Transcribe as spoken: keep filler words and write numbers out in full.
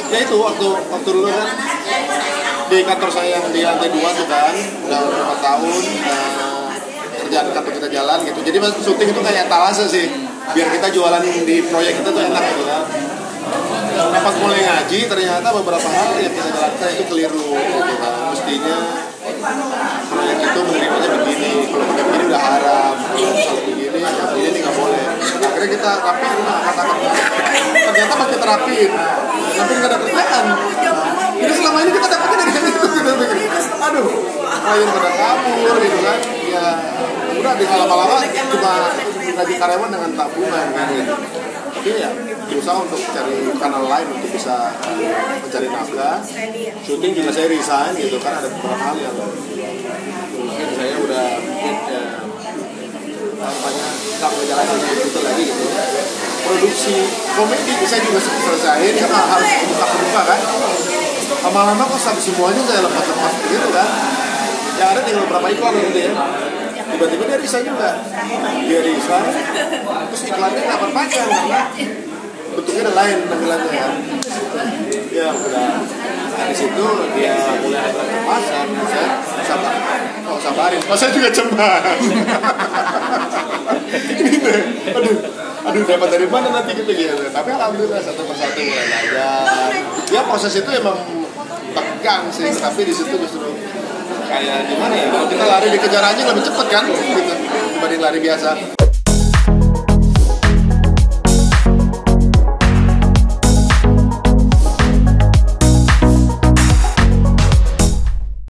Ya itu waktu waktu dulu kan di kantor saya yang di lantai dua tuh kan udah beberapa tahun uh, kerjaan kantor kita jalan gitu. Jadi mas syuting itu kayak talase sih, biar kita jualan di proyek kita tuh enak gitu kan. Nah pas mulai ngaji ternyata beberapa hal yang kita jalankan itu keliru gitu kan. Mestinya proyek itu menerimanya begini, kalau pakai begini udah haram, kalau misalnya begini ya begini nggak boleh. Akhirnya kita rapiin lah katakan, ternyata pas kita rapiin tapi nggak ada kerjaan. Jadi selama ini kita dapetnya dari situ gitu, aduh klien pada kabur gitu kan. Ya udah di lama-lama cuma gaji karyawan dengan tabungan kan gitu. Tapi ya berusaha untuk cari kanal lain untuk bisa mencari nafkah. Syuting juga saya resign gitu kan, ada beberapa hal yang mungkin saya udah mungkin ya, namanya nggak menjalankan itu lagi gitu. Produksi komedi saya juga selesaiin karena harus buka-buka kan. Lama-lama kok sampai semuanya saya lepas-lepas gitu kan. Yang ada tinggal beberapa iklan gitu ya. Tiba-tiba dia resign juga. Dia resign, terus iklannya nggak berpanjang karena bentuknya ada lain tampilannya kan. Ya udah dari situ dia mulai ada kemasan, saya sabar, oh sabarin. Oh saya juga cemas. Ini deh, aduh, aduh dapat dari mana nanti gitu gitu. Tapi alhamdulillah satu persatu mulai belajar. Ya proses itu emang tegang sih, tapi di situ justru kayak gimana ya? Kalau kita lari dikejar anjing lebih cepet kan, gitu, dibanding lari biasa.